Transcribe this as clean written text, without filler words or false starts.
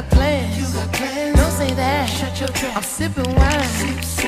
plans. Don't say that. Shut your trap. I'm sipping wine.